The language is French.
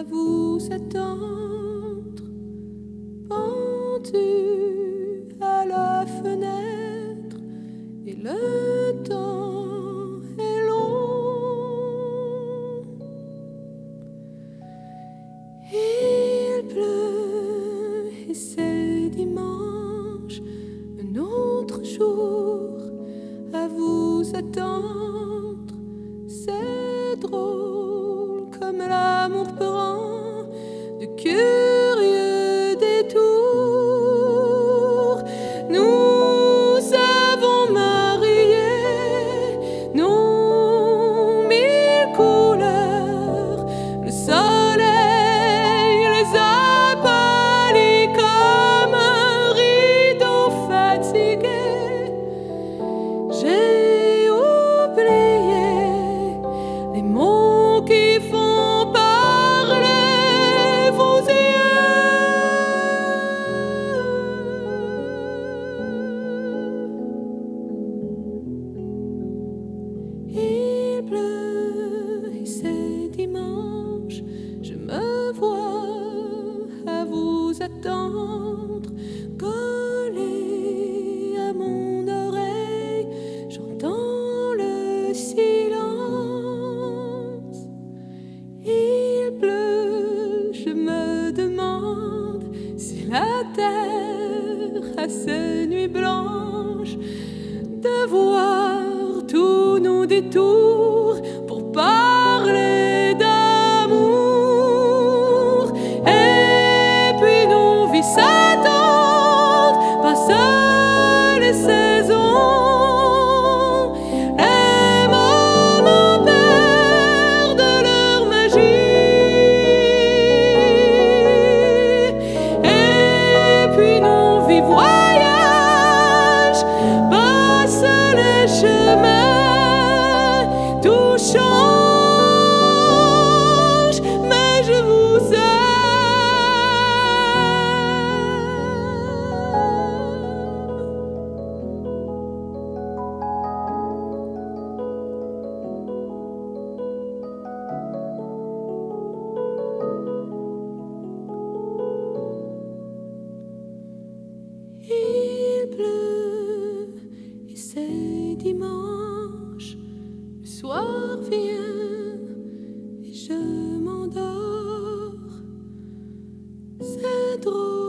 vous attendre, pendu à la fenêtre, et le temps est long. Il pleut et c'est dimanche, un autre jour à vous attendre. C'est drôle comme l'amour prend de curieux détours. Nous avons marié nos mille couleurs. Le soleil les a pâlis comme un rideau fatigué. J'ai oublié les mots qui font parler vos yeux. Il pleut et c'est dimanche, je me vois à vous attendre, collé à mon oreille, j'entends le silence. Il pleut, je me demande si la terre a ses nuits blanches, de voir tous nos détours pour parler d'amour. Et puis nos vies s'attendent, passent les saisons, les moments perdent leur magie. Et puis nos vies voyagent, passent les chemins. Tout change, mais je vous aime. Il pleut et c'est dimanche. Le soir vient et je m'endors. C'est drôle.